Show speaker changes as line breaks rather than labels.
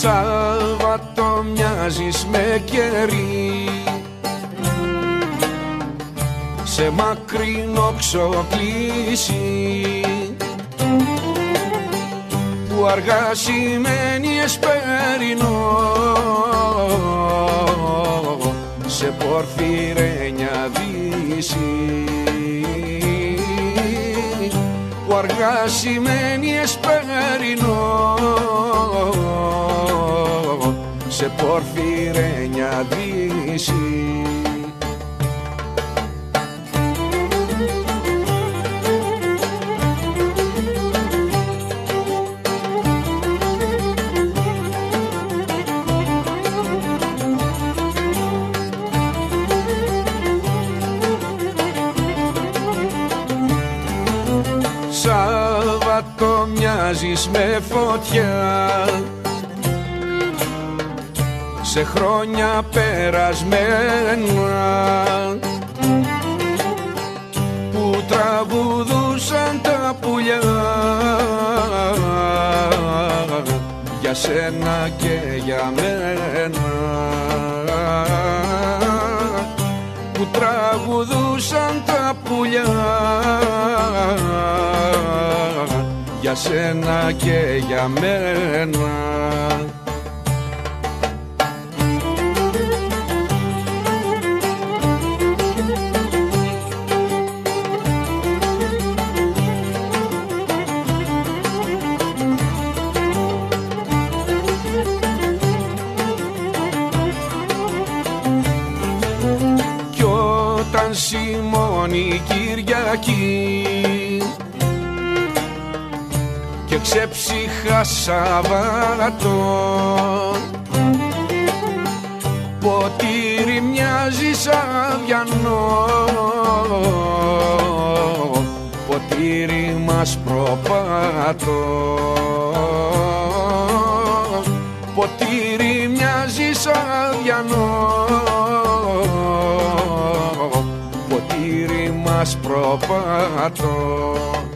Σάββατο μοιάζεις με κερί, σε μακρινό ξοκλήσι, που αργά σημαίνει εσπερινό, σε πορφυρένια δύση, που αργά σημαίνει εσπερινό, σε πορφυρένια δύση. Σάββατο μοιάζεις με φωτιά, σε χρόνια περασμένα, που τραγουδούσαν τα πουλιά για σένα και για μένα, που τραγουδούσαν τα πουλιά για σένα και για μένα. Κι όταν σημώνει Κυριακή και ξεψύχα Σαββάτο, ποτήρι μοιάζει σαν αυγανό, ποτήρι μας προπάτω, ποτήρι μοιάζει σαν αυγανό, ποτήρι μας προπάτω.